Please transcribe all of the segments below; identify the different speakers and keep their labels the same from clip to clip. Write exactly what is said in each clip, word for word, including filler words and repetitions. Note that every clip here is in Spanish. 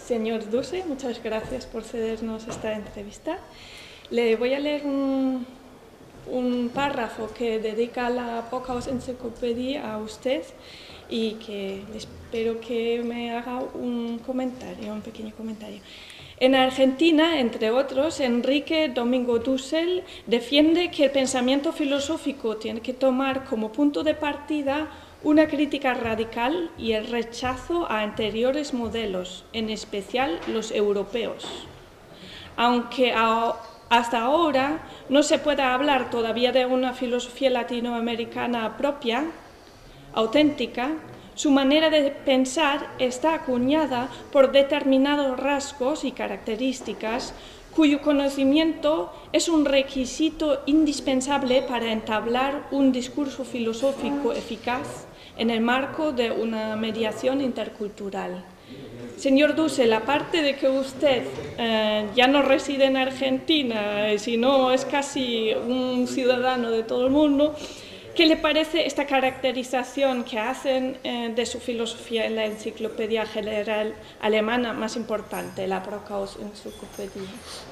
Speaker 1: Señor Dussel, muchas gracias por cedernos esta entrevista. Le voy a leer un, un párrafo que dedica la Brockhaus Enciclopedia a usted y que espero que me haga un comentario, un pequeño comentario. En Argentina, entre otros, Enrique Domingo Dussel defiende que el pensamiento filosófico tiene que tomar como punto de partida una crítica radical y el rechazo a anteriores modelos, en especial los europeos. Aunque a, hasta ahora no se pueda hablar todavía de una filosofía latinoamericana propia, auténtica, su manera de pensar está acuñada por determinados rasgos y características cuyo conocimiento es un requisito indispensable para entablar un discurso filosófico eficaz en el marco de una mediación intercultural. Señor Dussel, aparte de que usted eh, ya no reside en Argentina, sino es casi un ciudadano de todo el mundo, ¿qué le parece esta caracterización que hacen eh, de su filosofía en la Enciclopedia General Alemana más importante, la Brockhaus Enciclopedia?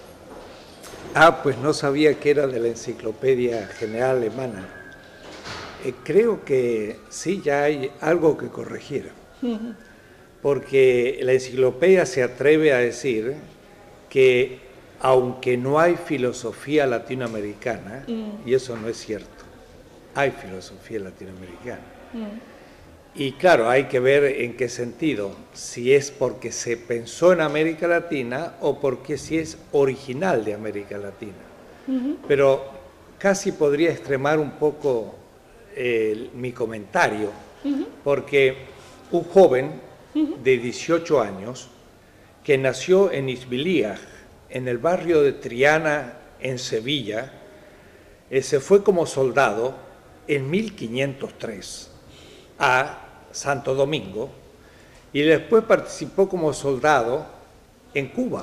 Speaker 2: Ah, pues no sabía que era de la Enciclopedia General Alemana. Eh, creo que sí, ya hay algo que corregir, uh-huh. Porque la enciclopedia se atreve a decir que aunque no hay filosofía latinoamericana, uh-huh. y eso no es cierto, hay filosofía latinoamericana. Mm. Y claro, hay que ver en qué sentido, si es porque se pensó en América Latina o porque si es original de América Latina. Uh-huh. Pero casi podría extremar un poco eh, mi comentario, uh-huh. porque un joven uh-huh. de dieciocho años que nació en Isbiliaj, en el barrio de Triana, en Sevilla, eh, se fue como soldado en mil quinientos tres a Santo Domingo y después participó como soldado en Cuba.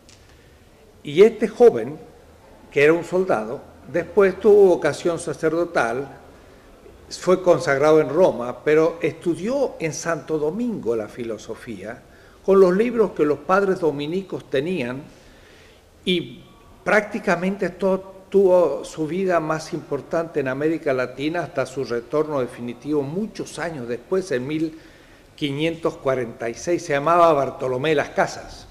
Speaker 2: Y este joven, que era un soldado, después tuvo vocación sacerdotal, fue consagrado en Roma, pero estudió en Santo Domingo la filosofía con los libros que los padres dominicos tenían y prácticamente todo tuvo su vida más importante en América Latina hasta su retorno definitivo muchos años después, en mil quinientos cuarenta y seis, se llamaba Bartolomé Las Casas.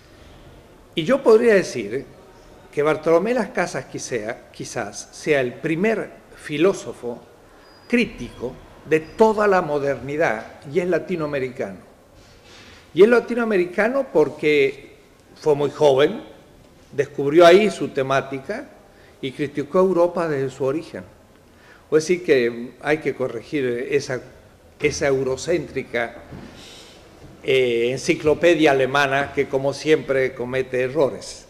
Speaker 2: Y yo podría decir que Bartolomé Las Casas quizás, quizás sea el primer filósofo crítico de toda la modernidad y es latinoamericano. Y es latinoamericano porque fue muy joven, descubrió ahí su temática, y criticó a Europa desde su origen. Es decir, que hay que corregir esa, esa eurocéntrica eh, enciclopedia alemana que, como siempre, comete errores.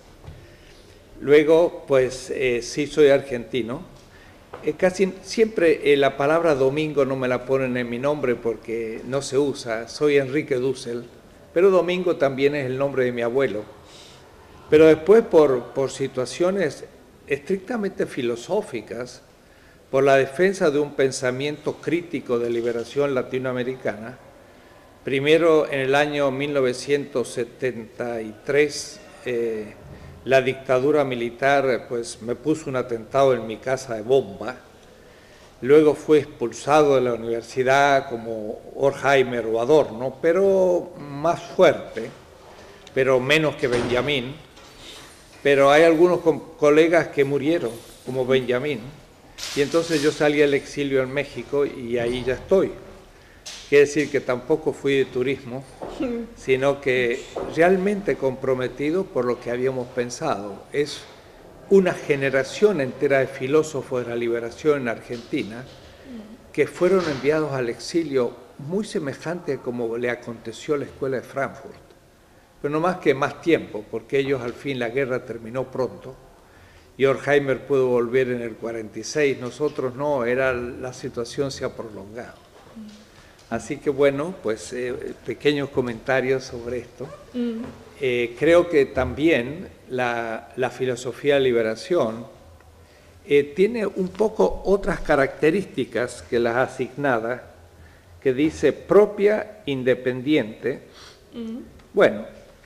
Speaker 2: Luego, pues, eh, sí soy argentino. Eh, casi siempre eh, la palabra domingo no me la ponen en mi nombre porque no se usa. Soy Enrique Dussel, pero Domingo también es el nombre de mi abuelo. Pero después, por, por situaciones estrictamente filosóficas, por la defensa de un pensamiento crítico de liberación latinoamericana. Primero, en el año mil novecientos setenta y tres, eh, la dictadura militar pues, me puso un atentado en mi casa de bomba. Luego fui expulsado de la universidad como Horkheimer o Adorno, pero más fuerte, pero menos que Benjamín. Pero hay algunos colegas que murieron, como Benjamín, y entonces yo salí al exilio en México y ahí ya estoy. Quiere decir que tampoco fui de turismo, sino que realmente comprometido por lo que habíamos pensado. Es una generación entera de filósofos de la liberación en Argentina que fueron enviados al exilio muy semejante a como le aconteció a la Escuela de Frankfurt. Pero no más que más tiempo, porque ellos al fin la guerra terminó pronto y Horkheimer pudo volver en el cuarenta y seis, nosotros no, era, la situación se ha prolongado. Así que bueno, pues eh, pequeños comentarios sobre esto. Mm. Eh, creo que también la, la filosofía de liberación eh, tiene un poco otras características que las asignadas, que dice propia, independiente. Mm. Bueno,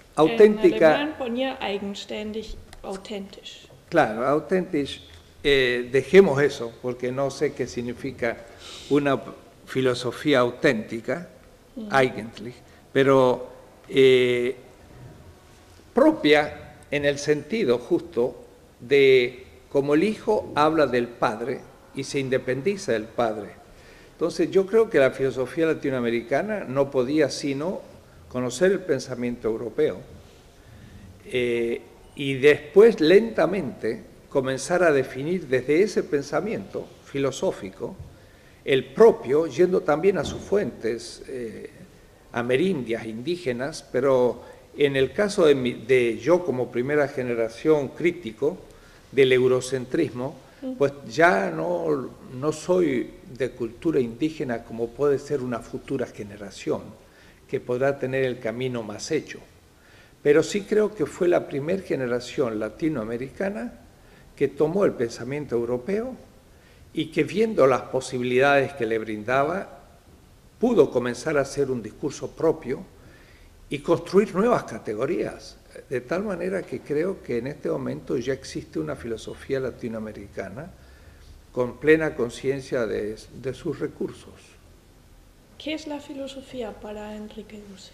Speaker 2: auténtica.
Speaker 1: En alemán ponía eigenständig, authentisch.
Speaker 2: Claro, authentisch, eh, dejemos eso, porque no sé qué significa una filosofía auténtica, mm. eigentlich, pero eh, propia en el sentido justo de como el hijo habla del padre y se independiza del padre. Entonces yo creo que la filosofía latinoamericana no podía sino conocer el pensamiento europeo eh, y después lentamente comenzar a definir desde ese pensamiento filosófico el propio, yendo también a sus fuentes eh, amerindias, indígenas, pero en el caso de, mi, de yo como primera generación crítico del eurocentrismo, pues ya no, no soy de cultura indígena como puede ser una futura generación, que podrá tener el camino más hecho. Pero sí creo que fue la primera generación latinoamericana que tomó el pensamiento europeo y que viendo las posibilidades que le brindaba, pudo comenzar a hacer un discurso propio y construir nuevas categorías, de tal manera que creo que en este momento ya existe una filosofía latinoamericana con plena conciencia de, de sus recursos.
Speaker 1: ¿Qué es la filosofía para Enrique Dussel?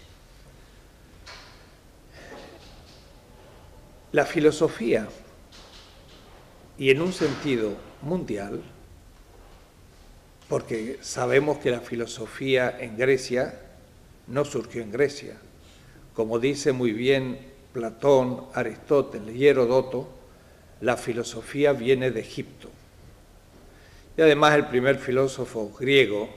Speaker 2: La filosofía, y en un sentido mundial, porque sabemos que la filosofía en Grecia no surgió en Grecia. Como dice muy bien Platón, Aristóteles y Heródoto, la filosofía viene de Egipto. Y además el primer filósofo griego,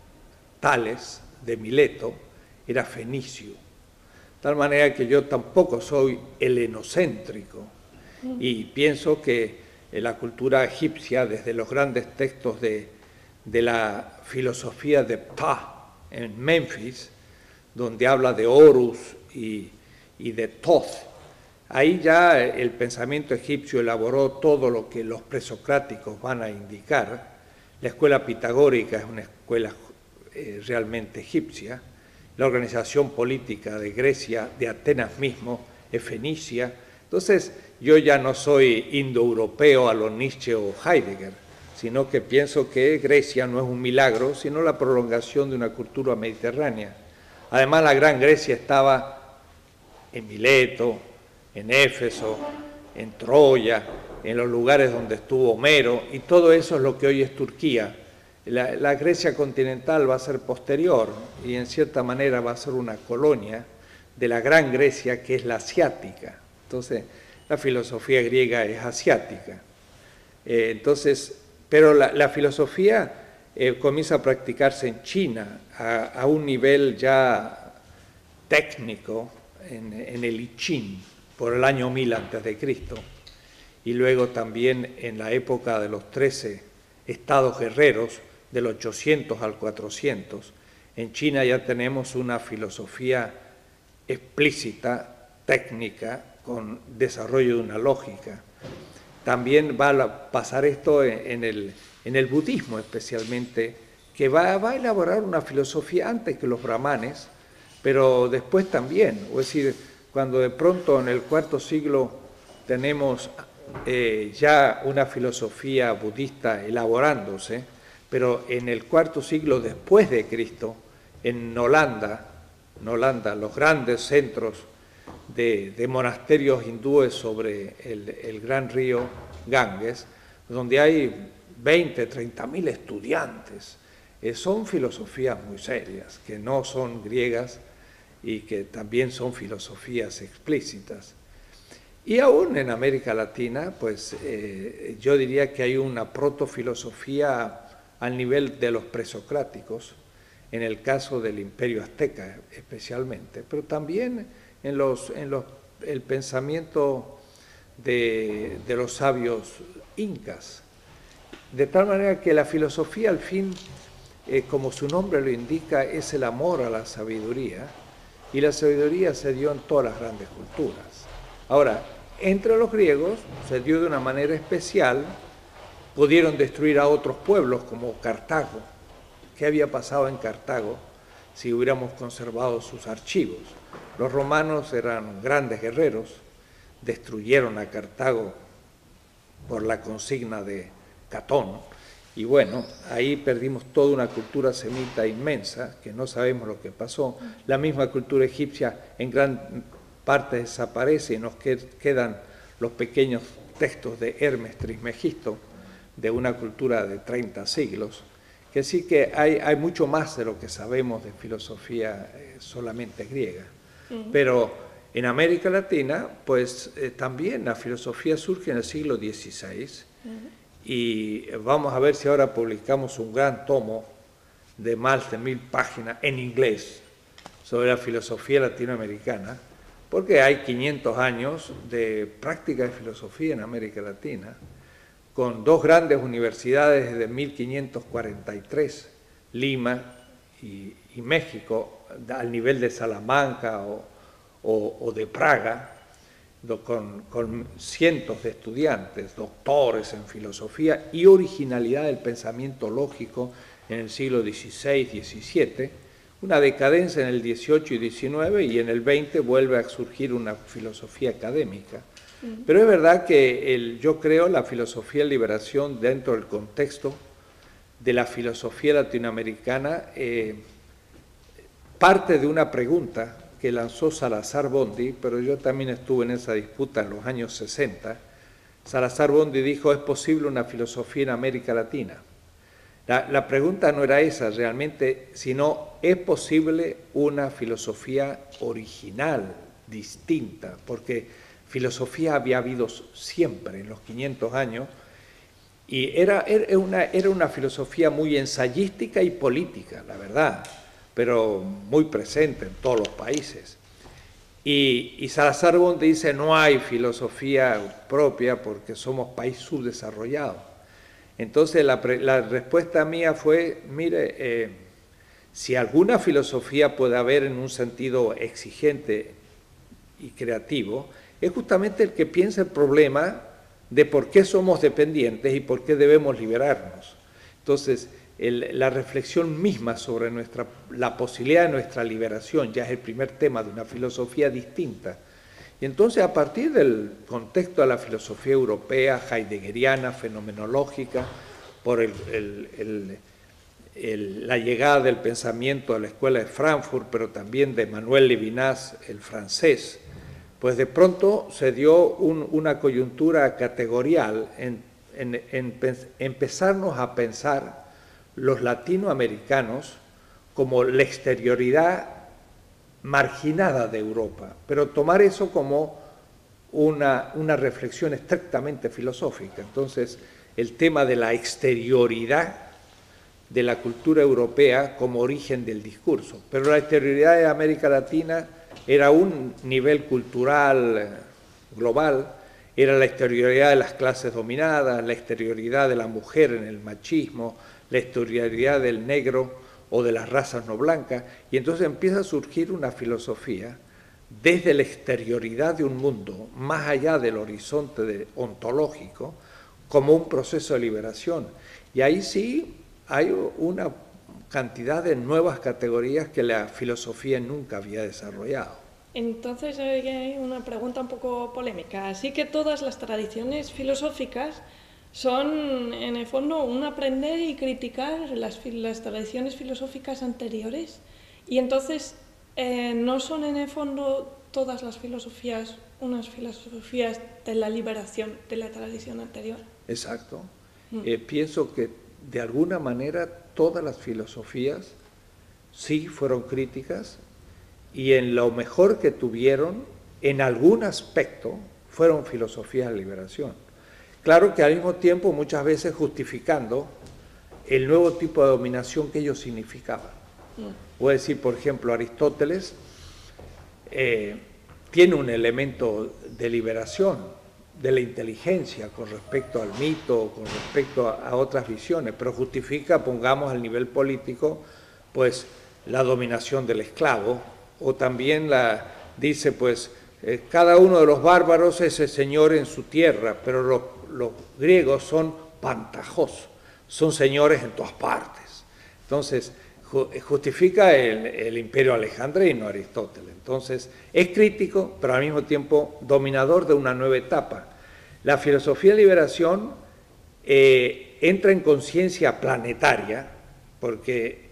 Speaker 2: Tales, de Mileto, era fenicio. De tal manera que yo tampoco soy helenocéntrico y pienso que la cultura egipcia, desde los grandes textos de, de la filosofía de Ptah en Memphis, donde habla de Horus y, y de Thoth, ahí ya el pensamiento egipcio elaboró todo lo que los presocráticos van a indicar. La escuela pitagórica es una escuela eh, realmente egipcia. La organización política de Grecia, de Atenas mismo, es fenicia. Entonces, yo ya no soy indoeuropeo a lo Nietzsche o Heidegger, sino que pienso que Grecia no es un milagro, sino la prolongación de una cultura mediterránea. Además, la Gran Grecia estaba en Mileto, en Éfeso, en Troya, en los lugares donde estuvo Homero, y todo eso es lo que hoy es Turquía. La, la Grecia continental va a ser posterior y en cierta manera va a ser una colonia de la Gran Grecia, que es la asiática. Entonces, la filosofía griega es asiática. Eh, entonces, pero la, la filosofía eh, comienza a practicarse en China a, a un nivel ya técnico, en, en el I Ching, por el año mil antes de Cristo, y luego también en la época de los trece estados guerreros, del ochocientos al cuatrocientos, en China ya tenemos una filosofía explícita, técnica, con desarrollo de una lógica. También va a pasar esto en el, en el budismo especialmente, que va, va a elaborar una filosofía antes que los brahmanes, pero después también. Es decir, cuando de pronto en el cuarto siglo tenemos eh, ya una filosofía budista elaborándose, pero en el cuarto siglo después de Cristo, en Holanda, en Holanda, los grandes centros de, de monasterios hindúes sobre el, el gran río Ganges, donde hay veinte, treinta mil estudiantes, eh, son filosofías muy serias, que no son griegas y que también son filosofías explícitas. Y aún en América Latina, pues eh, yo diría que hay una protofilosofía al nivel de los presocráticos, en el caso del Imperio Azteca especialmente, pero también en, los, en los, el pensamiento de, de los sabios incas. De tal manera que la filosofía al fin, eh, como su nombre lo indica, es el amor a la sabiduría, y la sabiduría se dio en todas las grandes culturas. Ahora, entre los griegos se dio de una manera especial. Pudieron destruir a otros pueblos como Cartago. ¿Qué había pasado en Cartago? si hubiéramos conservado sus archivos. Los romanos eran grandes guerreros, destruyeron a Cartago por la consigna de Catón, y bueno, ahí perdimos toda una cultura semita inmensa, que no sabemos lo que pasó. La misma cultura egipcia en gran parte desaparece y nos quedan los pequeños textos de Hermes Trismegisto, de una cultura de treinta siglos, que sí que hay, hay mucho más de lo que sabemos de filosofía eh, solamente griega. Uh-huh. Pero en América Latina, pues eh, también la filosofía surge en el siglo dieciséis, uh-huh. y vamos a ver si ahora publicamos un gran tomo de más de mil páginas en inglés sobre la filosofía latinoamericana, porque hay quinientos años de práctica de filosofía en América Latina, con dos grandes universidades desde mil quinientos cuarenta y tres, Lima y, y México, al nivel de Salamanca o, o, o de Praga, con, con cientos de estudiantes, doctores en filosofía y originalidad del pensamiento lógico en el siglo dieciséis diecisiete, una decadencia en el dieciocho y diecinueve, y en el veinte vuelve a surgir una filosofía académica. Pero es verdad que el, yo creo la filosofía de liberación dentro del contexto de la filosofía latinoamericana eh, parte de una pregunta que lanzó Salazar Bondi, pero yo también estuve en esa disputa en los años sesenta. Salazar Bondi dijo, ¿es posible una filosofía en América Latina? La, la pregunta no era esa realmente, sino ¿es posible una filosofía original, distinta? Porque filosofía había habido siempre en los quinientos años, y era, era, una, era una filosofía muy ensayística y política, la verdad, pero muy presente en todos los países. Y, y Salazar Bondi dice, no hay filosofía propia porque somos país subdesarrollado. Entonces la, la respuesta mía fue, mire, eh, si alguna filosofía puede haber en un sentido exigente y creativo, es justamente el que piensa el problema de por qué somos dependientes y por qué debemos liberarnos. Entonces, el, la reflexión misma sobre nuestra, la posibilidad de nuestra liberación ya es el primer tema de una filosofía distinta. Y entonces, a partir del contexto de la filosofía europea, heideggeriana, fenomenológica, por el, el, el, el, la llegada del pensamiento de la Escuela de Frankfurt, pero también de Manuel Levinas, el francés, pues de pronto se dio un, una coyuntura categorial en, en, en empezarnos a pensar los latinoamericanos como la exterioridad marginada de Europa, pero tomar eso como una, una reflexión estrictamente filosófica. Entonces, el tema de la exterioridad de la cultura europea como origen del discurso, pero la exterioridad de América Latina era un nivel cultural global, era la exterioridad de las clases dominadas, la exterioridad de la mujer en el machismo, la exterioridad del negro o de las razas no blancas, y entonces empieza a surgir una filosofía desde la exterioridad de un mundo, más allá del horizonte de, ontológico, como un proceso de liberación. Y ahí sí hay una cantidad de nuevas categorías que la filosofía nunca había desarrollado.
Speaker 1: Entonces hay una pregunta un poco polémica. Así que todas las tradiciones filosóficas son, en el fondo, un aprender y criticar las, las tradiciones filosóficas anteriores. Y entonces, eh, ¿no son en el fondo todas las filosofías unas filosofías de la liberación de la tradición anterior?
Speaker 2: Exacto. Mm. Eh, pienso que, de alguna manera, todas las filosofías sí fueron críticas y en lo mejor que tuvieron, en algún aspecto, fueron filosofías de liberación. Claro que al mismo tiempo muchas veces justificando el nuevo tipo de dominación que ellos significaban. Mm. Voy a decir, por ejemplo, Aristóteles eh, tiene un elemento de liberación de la inteligencia con respecto al mito, con respecto a, a otras visiones, pero justifica, pongamos al nivel político, pues la dominación del esclavo, o también la, dice, pues, eh, cada uno de los bárbaros es el señor en su tierra, pero los, los griegos son pantajos, son señores en todas partes. Entonces, justifica el, el imperio alejandrino, Aristóteles. Entonces, es crítico, pero al mismo tiempo dominador de una nueva etapa. La filosofía de liberación eh, entra en conciencia planetaria, porque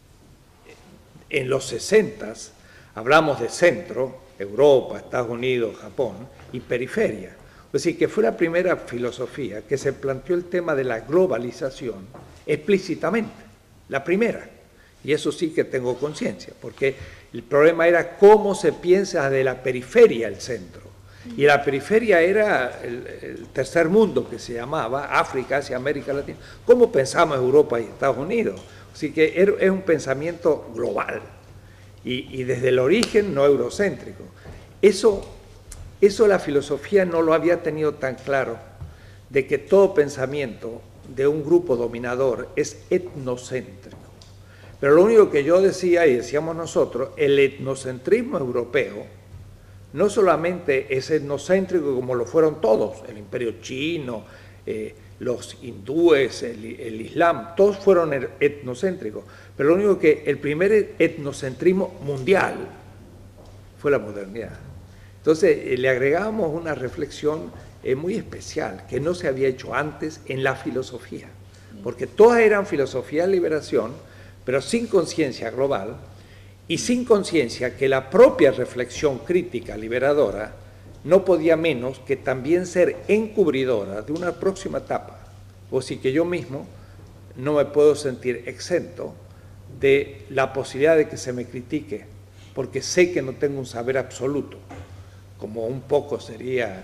Speaker 2: en los sesentas hablamos de centro, Europa, Estados Unidos, Japón, y periferia. Es decir, que fue la primera filosofía que se planteó el tema de la globalización explícitamente, la primera. Y eso sí que tengo conciencia, porque el problema era cómo se piensa de la periferia el centro. Y la periferia era el, el tercer mundo que se llamaba, África, Asia, América Latina. ¿Cómo pensamos Europa y Estados Unidos? Así que es un pensamiento global y, y desde el origen no eurocéntrico. Eso, eso la filosofía no lo había tenido tan claro, de que todo pensamiento de un grupo dominador es etnocéntrico. Pero lo único que yo decía y decíamos nosotros, el etnocentrismo europeo no solamente es etnocéntrico como lo fueron todos, el imperio chino, eh, los hindúes, el, el islam, todos fueron etnocéntricos, pero lo único que el primer etnocentrismo mundial fue la modernidad. Entonces eh, le agregamos una reflexión eh, muy especial que no se había hecho antes en la filosofía, porque todas eran filosofía de liberación, pero sin conciencia global y sin conciencia que la propia reflexión crítica liberadora no podía menos que también ser encubridora de una próxima etapa. O sí que yo mismo no me puedo sentir exento de la posibilidad de que se me critique, porque sé que no tengo un saber absoluto, como un poco sería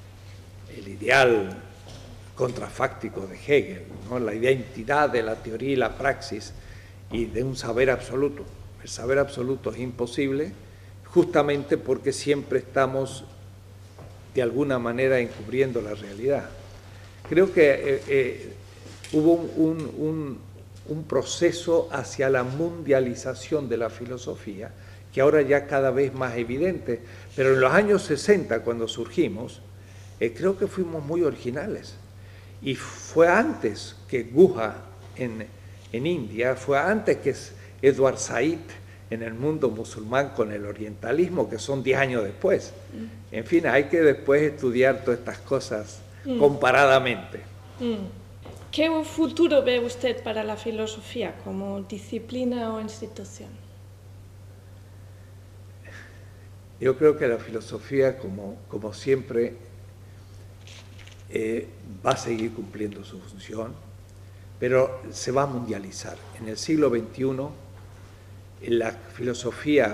Speaker 2: el ideal contrafáctico de Hegel, ¿no? La identidad de la teoría y la praxis y de un saber absoluto. El saber absoluto es imposible justamente porque siempre estamos de alguna manera encubriendo la realidad. Creo que eh, eh, hubo un, un, un, un proceso hacia la mundialización de la filosofía que ahora ya cada vez más evidente, pero en los años sesenta cuando surgimos, eh, creo que fuimos muy originales. Y fue antes que Guha en, en India, fue antes que Edward Said en el mundo musulmán con el orientalismo, que son diez años después. En fin, hay que después estudiar todas estas cosas mm. comparadamente.
Speaker 1: Mm. ¿Qué futuro ve usted para la filosofía como disciplina o institución?
Speaker 2: Yo creo que la filosofía, como, como siempre, eh, va a seguir cumpliendo su función, pero se va a mundializar. En el siglo veintiuno, la filosofía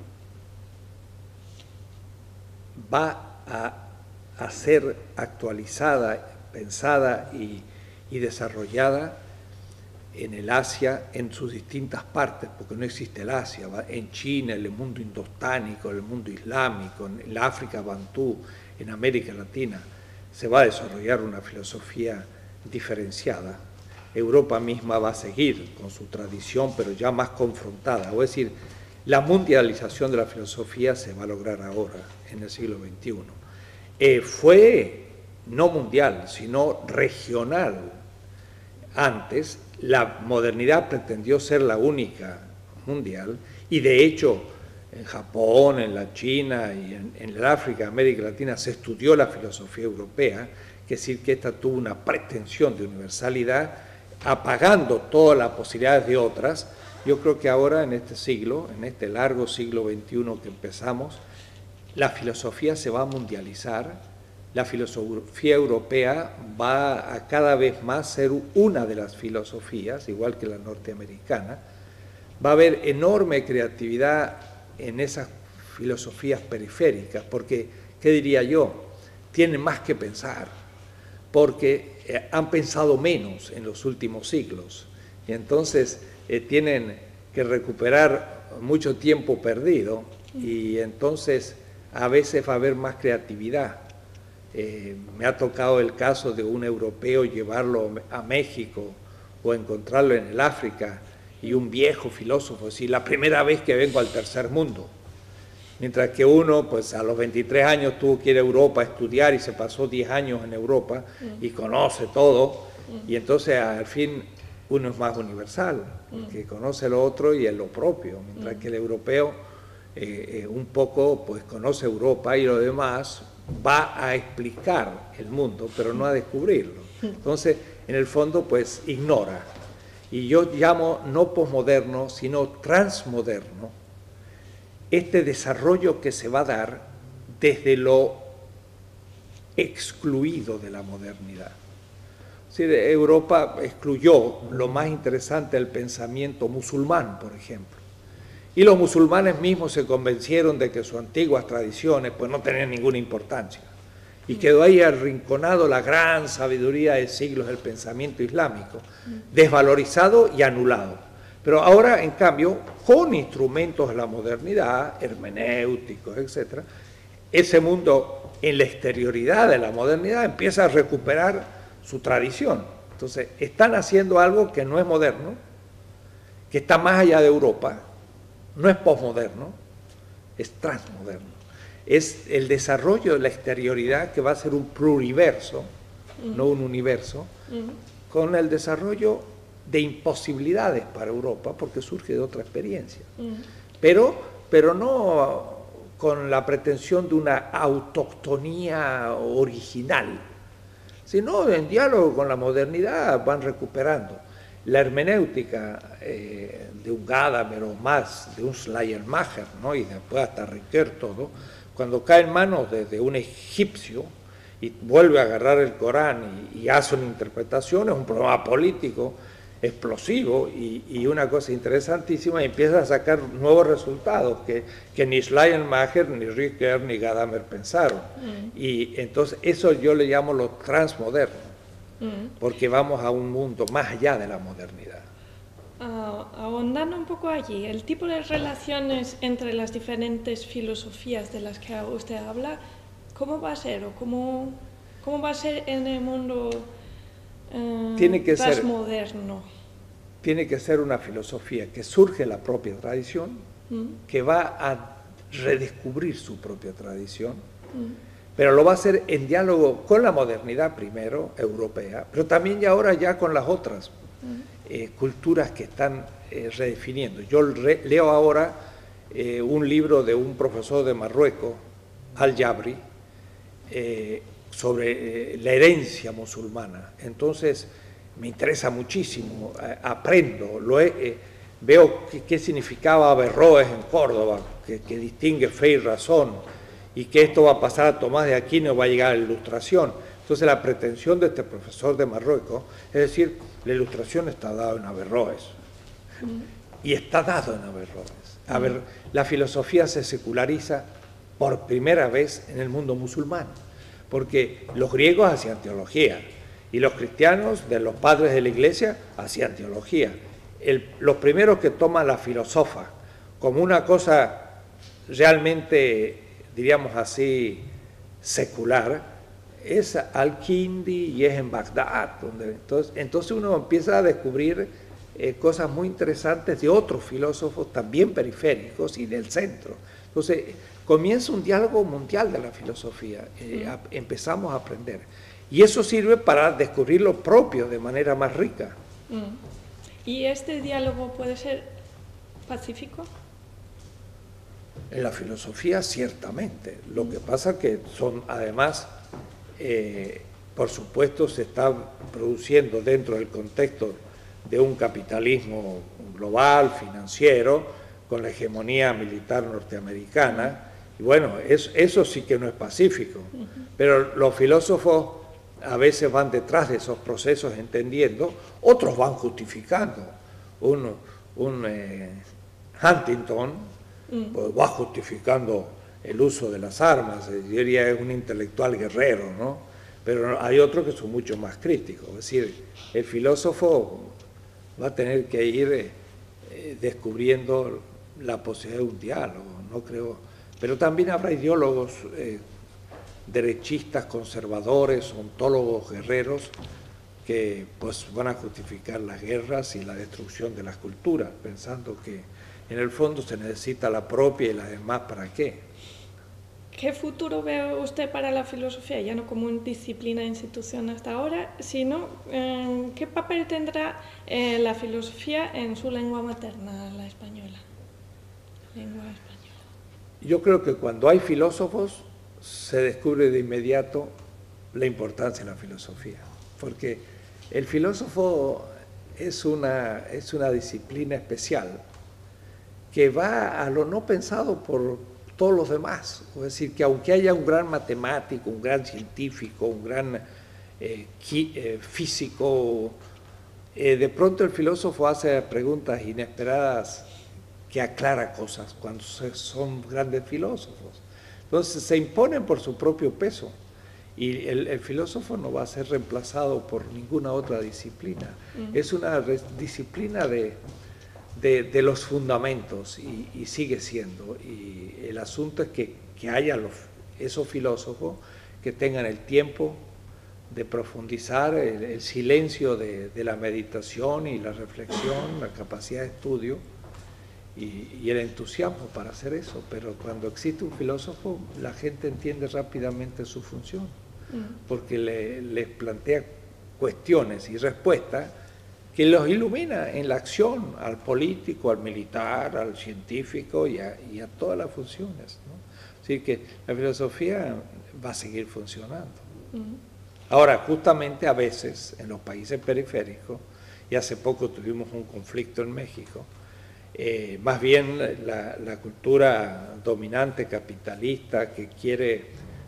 Speaker 2: va a, a ser actualizada, pensada y, y desarrollada en el Asia, en sus distintas partes, porque no existe el Asia, ¿va? En China, en el mundo indostánico, en el mundo islámico, en la África bantú, en América Latina, se va a desarrollar una filosofía diferenciada. Europa misma va a seguir con su tradición, pero ya más confrontada. Es decir, la mundialización de la filosofía se va a lograr ahora, en el siglo veintiuno. Eh, fue no mundial, sino regional. Antes, la modernidad pretendió ser la única mundial, y de hecho, en Japón, en la China y en, en el África, América Latina, se estudió la filosofía europea, es decir, que esta tuvo una pretensión de universalidad, apagando todas las posibilidades de otras. Yo creo que ahora, en este siglo, en este largo siglo veintiuno que empezamos, la filosofía se va a mundializar, la filosofía europea va a cada vez más ser una de las filosofías, igual que la norteamericana. Va a haber enorme creatividad en esas filosofías periféricas, porque, ¿qué diría yo? Tienen más que pensar, porque eh, han pensado menos en los últimos siglos, y entonces eh, tienen que recuperar mucho tiempo perdido, y entonces a veces va a haber más creatividad. Eh, me ha tocado el caso de un europeo llevarlo a México o encontrarlo en el África, y un viejo filósofo, decir, la primera vez que vengo al tercer mundo. Mientras que uno, pues a los veintitrés años tuvo que ir a Europa a estudiar y se pasó diez años en Europa y conoce todo. Y entonces al fin uno es más universal, que conoce lo otro y es lo propio, mientras que el europeo eh, eh, un poco pues conoce Europa y lo demás va a explicar el mundo, pero no a descubrirlo. Entonces, en el fondo, pues ignora. Y yo llamo no posmoderno, sino transmoderno, este desarrollo que se va a dar desde lo excluido de la modernidad. Es decir, Europa excluyó lo más interesante del pensamiento musulmán, por ejemplo. Y los musulmanes mismos se convencieron de que sus antiguas tradiciones pues, no tenían ninguna importancia. Y quedó ahí arrinconado la gran sabiduría de siglos del pensamiento islámico, desvalorizado y anulado. Pero ahora, en cambio, con instrumentos de la modernidad, hermenéuticos, etcétera, ese mundo en la exterioridad de la modernidad empieza a recuperar su tradición. Entonces, están haciendo algo que no es moderno, que está más allá de Europa, no es posmoderno, es transmoderno. Es el desarrollo de la exterioridad que va a ser un pluriverso, uh-huh. no un universo, uh-huh. con el desarrollo de imposibilidades para Europa, porque surge de otra experiencia. Uh-huh. Pero, pero no con la pretensión de una autoctonía original, sino en diálogo con la modernidad van recuperando. La hermenéutica eh, de un Gadamer o más, de un Schleiermacher, ¿no? Y después hasta Ricoeur, todo, cuando cae en manos de, de un egipcio y vuelve a agarrar el Corán y, y hace una interpretación, es un problema político explosivo y, y una cosa interesantísima, y empieza a sacar nuevos resultados que, que ni Schleiermacher, ni Ricoeur, ni Gadamer pensaron. Mm. Y entonces eso yo le llamo lo transmoderno, mm. porque vamos a un mundo más allá de la modernidad.
Speaker 1: Uh, ahondando un poco allí, el tipo de relaciones entre las diferentes filosofías de las que usted habla, ¿cómo va a ser o cómo, cómo va a ser en el mundo uh,
Speaker 2: tiene que
Speaker 1: transmoderno?
Speaker 2: Ser, tiene que ser una filosofía que surge en la propia tradición, ¿Mm? que va a redescubrir su propia tradición, ¿Mm? pero lo va a hacer en diálogo con la modernidad primero, europea, pero también y ahora ya con las otras Eh, culturas que están eh, redefiniendo. Yo re, leo ahora eh, un libro de un profesor de Marruecos, Al-Jabri, eh, sobre eh, la herencia musulmana. Entonces me interesa muchísimo, eh, aprendo, lo he, eh, veo qué, qué significaba Averroes en Córdoba, que, que distingue fe y razón, y que esto va a pasar a Tomás de Aquino y va a llegar a la Ilustración. Entonces la pretensión de este profesor de Marruecos es decir, la Ilustración está dada en Averroes, mm. y está dado en Averroes. A ver, la filosofía se seculariza por primera vez en el mundo musulmán, porque los griegos hacían teología, y los cristianos, de los padres de la iglesia, hacían teología. El, los primeros que toman la filósofa como una cosa realmente, diríamos así, secular, es Al-Kindi y es en Bagdad. Donde, entonces, entonces uno empieza a descubrir eh, cosas muy interesantes de otros filósofos también periféricos y del centro. Entonces comienza un diálogo mundial de la filosofía, eh, a, empezamos a aprender. Y eso sirve para descubrir lo propio de manera más rica.
Speaker 1: Mm. ¿Y este diálogo puede ser pacífico?
Speaker 2: En la filosofía ciertamente. Lo mm. que pasa es que son además... Eh, por supuesto se está produciendo dentro del contexto de un capitalismo global, financiero, con la hegemonía militar norteamericana, y bueno, es, eso sí que no es pacífico, pero los filósofos a veces van detrás de esos procesos entendiendo, otros van justificando. Un, un eh, Huntington pues, va justificando el uso de las armas, yo diría es un intelectual guerrero, ¿no? Pero hay otros que son mucho más críticos, es decir, el filósofo va a tener que ir eh, descubriendo la posibilidad de un diálogo, no creo, pero también habrá ideólogos eh, derechistas, conservadores, ontólogos, guerreros, que pues van a justificar las guerras y la destrucción de las culturas, pensando que en el fondo se necesita la propia y la demás, ¿para qué?
Speaker 1: ¿qué futuro ve usted para la filosofía? Ya no como una disciplina e institución hasta ahora, sino eh, ¿qué papel tendrá eh, la filosofía en su lengua materna, la española? Lengua española.
Speaker 2: Yo creo que cuando hay filósofos se descubre de inmediato la importancia de la filosofía, porque el filósofo es una, es una disciplina especial que va a lo no pensado por todos los demás. Es decir, que aunque haya un gran matemático, un gran científico, un gran eh, eh, físico, eh, de pronto el filósofo hace preguntas inesperadas que aclara cosas cuando son grandes filósofos. Entonces se imponen por su propio peso y el, el filósofo no va a ser reemplazado por ninguna otra disciplina. Mm. Es una disciplina de... De, de los fundamentos y, y sigue siendo, y el asunto es que, que haya los, esos filósofos que tengan el tiempo de profundizar, el, el silencio de, de la meditación y la reflexión, la capacidad de estudio y, y el entusiasmo para hacer eso. Pero cuando existe un filósofo, la gente entiende rápidamente su función, porque le, les plantea cuestiones y respuestas que los ilumina en la acción, al político, al militar, al científico y a, y a todas las funciones, ¿no? Así que la filosofía va a seguir funcionando. Uh-huh. Ahora, justamente a veces en los países periféricos, y hace poco tuvimos un conflicto en México, eh, más bien la, la cultura dominante capitalista que quiere,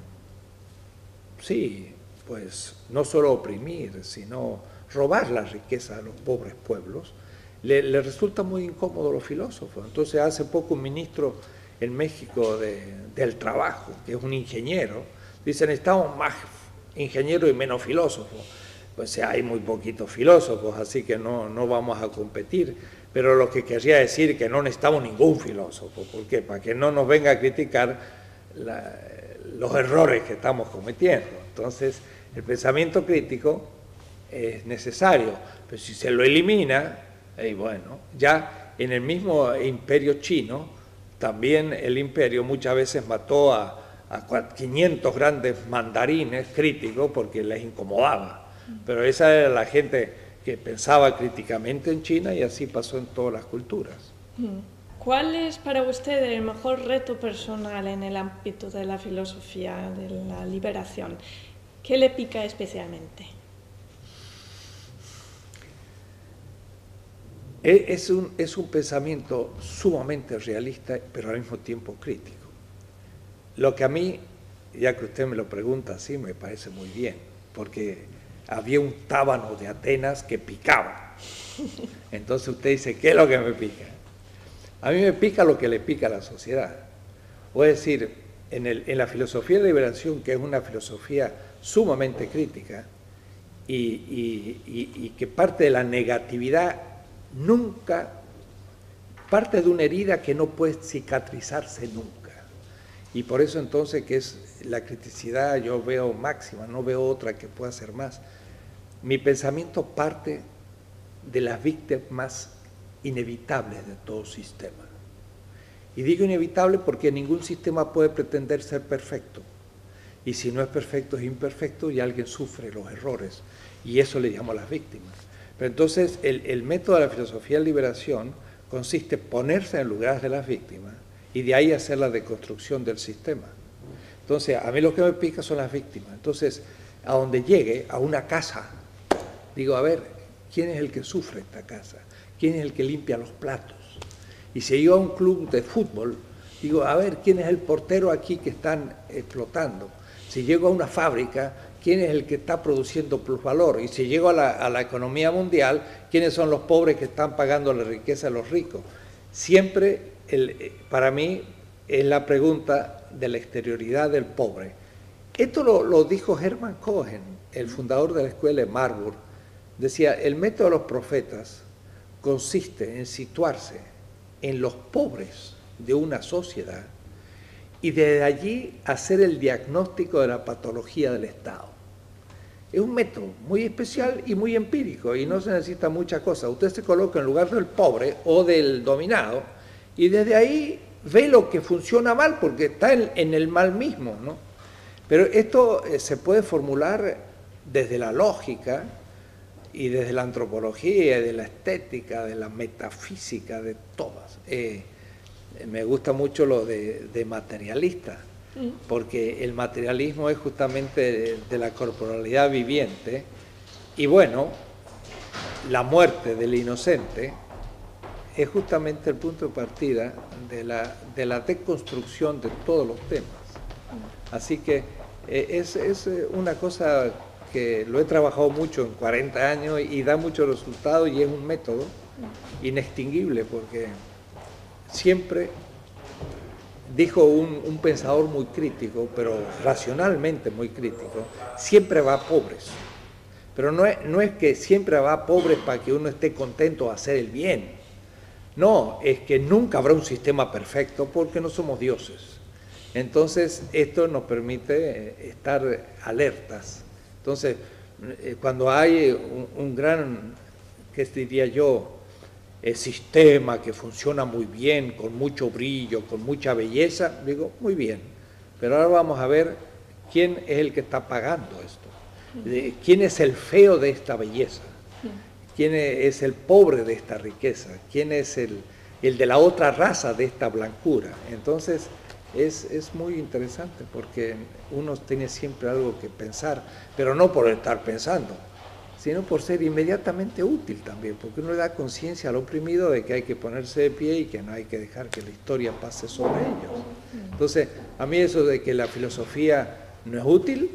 Speaker 2: sí, pues no solo oprimir, sino robar la riqueza a los pobres pueblos, le, le resulta muy incómodo a los filósofos. Entonces hace poco un ministro en México de, del trabajo, que es un ingeniero, dice: necesitamos más ingenieros y menos filósofos. Pues hay muy poquitos filósofos, así que no, no vamos a competir, pero lo que querría decir que no necesitamos ningún filósofo. ¿Por qué? Para que no nos venga a criticar la, los errores que estamos cometiendo. Entonces el pensamiento crítico es necesario, pero si se lo elimina, y bueno, ya en el mismo imperio chino, también el imperio muchas veces mató a, a quinientos grandes mandarines críticos porque les incomodaba, pero esa era la gente que pensaba críticamente en China y así pasó en todas las culturas.
Speaker 1: ¿Cuál es para usted el mejor reto personal en el ámbito de la filosofía, de la liberación? ¿Qué le pica especialmente?
Speaker 2: Es un, es un pensamiento sumamente realista, pero al mismo tiempo crítico. Lo que a mí, ya que usted me lo pregunta así, me parece muy bien, porque había un tábano de Atenas que picaba. Entonces usted dice, ¿qué es lo que me pica? A mí me pica lo que le pica a la sociedad. O es decir, en, el, en la filosofía de liberación, que es una filosofía sumamente crítica y, y, y, y que parte de la negatividad, nunca, parte de una herida que no puede cicatrizarse nunca. Y por eso entonces que es la criticidad, yo veo máxima, no veo otra que pueda ser más. Mi pensamiento parte de las víctimas inevitables de todo sistema. Y digo inevitable porque ningún sistema puede pretender ser perfecto. Y si no es perfecto, es imperfecto y alguien sufre los errores. Y eso le llamo a las víctimas. Pero entonces el, el método de la filosofía de liberación consiste en ponerse en lugar de las víctimas y de ahí hacer la deconstrucción del sistema. Entonces, a mí lo que me pica son las víctimas. Entonces, a donde llegue, a una casa, digo, a ver, ¿quién es el que sufre esta casa? ¿Quién es el que limpia los platos? Y si yo a un club de fútbol, digo, a ver, ¿quién es el portero aquí que están explotando? Si llego a una fábrica, ¿quién es el que está produciendo plusvalor? Y si llego a la, a la economía mundial, ¿quiénes son los pobres que están pagando la riqueza a los ricos? Siempre, el, para mí, es la pregunta de la exterioridad del pobre. Esto lo, lo dijo Hermann Cohen, el fundador de la escuela de Marburg. Decía, el método de los profetas consiste en situarse en los pobres de una sociedad y desde allí hacer el diagnóstico de la patología del Estado. Es un método muy especial y muy empírico y no se necesita mucha cosa. Usted se coloca en lugar del pobre o del dominado y desde ahí ve lo que funciona mal porque está en, en el mal mismo, ¿no? Pero esto eh, se puede formular desde la lógica y desde la antropología, de la estética, de la metafísica, de todas. Eh, me gusta mucho lo de, de materialista, porque el materialismo es justamente de, de la corporalidad viviente, y bueno, la muerte del inocente es justamente el punto de partida de la, de la deconstrucción de todos los temas. Así que eh, es, es una cosa que lo he trabajado mucho en cuarenta años y da muchos resultados, y es un método inextinguible, porque siempre, dijo un, un pensador muy crítico, pero racionalmente muy crítico, siempre va a pobres. Pero no es, no es que siempre va a pobres para que uno esté contento de hacer el bien. No, es que nunca habrá un sistema perfecto porque no somos dioses. Entonces, esto nos permite estar alertas. Entonces, cuando hay un, un gran, ¿qué diría yo?, el sistema que funciona muy bien, con mucho brillo, con mucha belleza, digo, muy bien. Pero ahora vamos a ver quién es el que está pagando esto. ¿Quién es el feo de esta belleza? ¿Quién es el pobre de esta riqueza? ¿Quién es el, el de la otra raza de esta blancura? Entonces, es, es muy interesante porque uno tiene siempre algo que pensar, pero no por estar pensando, sino por ser inmediatamente útil también, porque uno le da conciencia al oprimido de que hay que ponerse de pie y que no hay que dejar que la historia pase sobre ellos. Entonces, a mí eso de que la filosofía no es útil,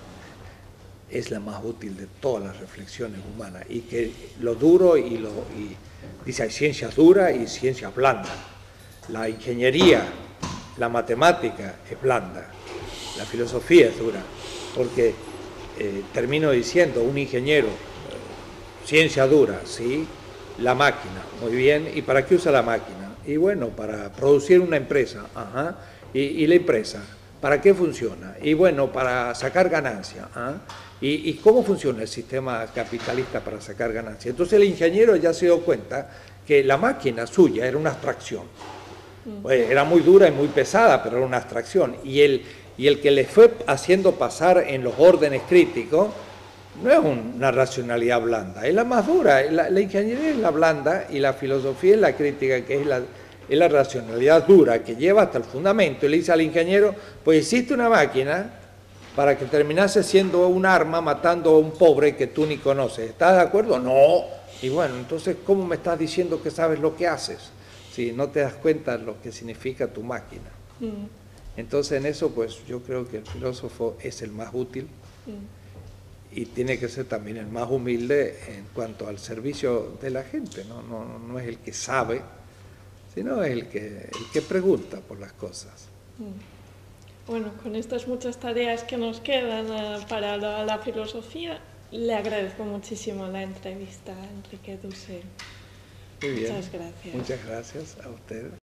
Speaker 2: es la más útil de todas las reflexiones humanas, y que lo duro y lo... Y, dice, hay ciencias duras y ciencias blandas. La ingeniería, la matemática es blanda, la filosofía es dura, porque eh, termino diciendo, un ingeniero, eh, ciencia dura, sí, la máquina, muy bien, ¿y para qué usa la máquina? Y bueno, para producir una empresa, ajá, y, y la empresa, ¿para qué funciona? Y bueno, para sacar ganancia, ¿ah? ¿Y, ¿Y cómo funciona el sistema capitalista para sacar ganancia? Entonces el ingeniero ya se dio cuenta que la máquina suya era una abstracción. Pues era muy dura y muy pesada, pero era una abstracción. Y el, y el que le fue haciendo pasar en los órdenes críticos no es una racionalidad blanda, es la más dura. La, la ingeniería es la blanda y la filosofía es la crítica, que es la, es la racionalidad dura, que lleva hasta el fundamento. Y le dice al ingeniero, pues hiciste una máquina para que terminase siendo un arma matando a un pobre que tú ni conoces. ¿Estás de acuerdo? No. Y bueno, entonces, ¿cómo me estás diciendo que sabes lo que haces si no te das cuenta de lo que significa tu máquina? Mm. Entonces, en eso, pues, yo creo que el filósofo es el más útil mm. y tiene que ser también el más humilde en cuanto al servicio de la gente, ¿no? No, no es el que sabe, sino es el que, el que pregunta por las cosas.
Speaker 1: Mm. Bueno, con estas muchas tareas que nos quedan uh, para la, la filosofía, le agradezco muchísimo la entrevista, Enrique Dussel.
Speaker 2: Muy bien.
Speaker 1: Muchas gracias.
Speaker 2: Muchas gracias a usted.